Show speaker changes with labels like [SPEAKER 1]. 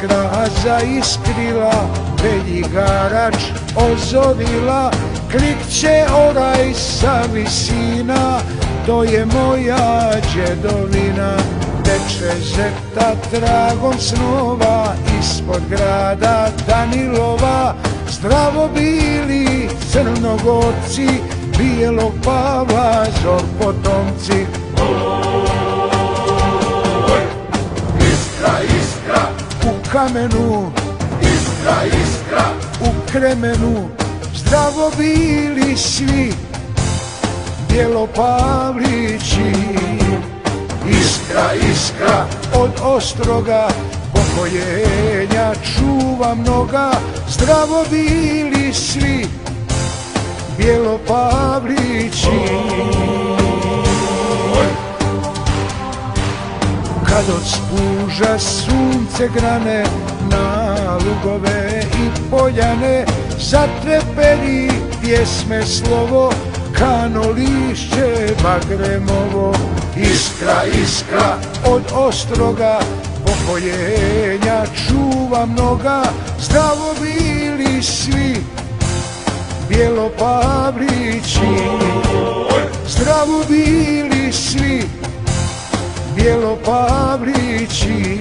[SPEAKER 1] iskra zaiskrila, Belji garač ozorila, klikće oraj sa visina, to je moja djedovina. Teče žeta tragom snova, ispod grada Danilova, zdravo bili Crnogorci, bijelog Pavla zor potomci.
[SPEAKER 2] Iskra, iskra,
[SPEAKER 1] U kamenu,
[SPEAKER 2] iskra, iskra,
[SPEAKER 1] u kremenu, zdravo bili svi Bjelopavlići.
[SPEAKER 2] iskra, iskra,
[SPEAKER 1] Od Ostroga pokojenja čuva mnoga, zdravo bili svi Bjelopavlići. Kad od spuža sunce grane na lugove i poljane, zatreperi pjesme slovo, kano lišće bagremovo.
[SPEAKER 2] iskra, iskra,
[SPEAKER 1] Od Ostroga pokojenja čuva mnoga, zdravo bili svi Bjelopavlići. Zdravo bili svi Bjelopavlići.